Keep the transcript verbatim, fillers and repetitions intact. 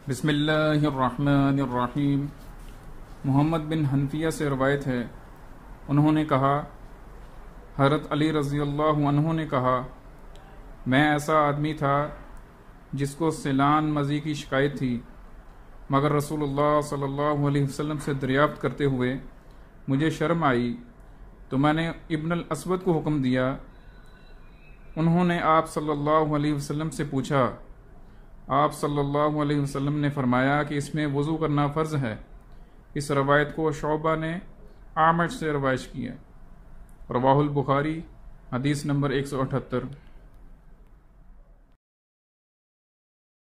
बिस्मिल्लाहिर्रहमानिर्रहीम। मोहम्मद बिन हनफिया से रवायत है, उन्होंने कहा, हज़रत अली रज़ी अल्लाहु अन्हु ने कहा, मैं ऐसा आदमी था जिसको सिलान मज़ी की शिकायत थी, मगर रसूलुल्लाह सल्लल्लाहु अलैहि वसल्लम से दरियाफ्त करते हुए मुझे शर्म आई तो मैंने इब्न अल अस्वद को हुक्म दिया। उन्होंने आप सल्लल्लाहु अलैहि वसल्लम से पूछा। आप सल्लल्लाहु अलैहि वसल्लम ने फरमाया कि इसमें वज़ू करना फ़र्ज़ है। इस रवायत को शौबा ने आमश से रवायत की है। रवाहुल बुखारी, हदीस नंबर एक सौ अठहत्तर।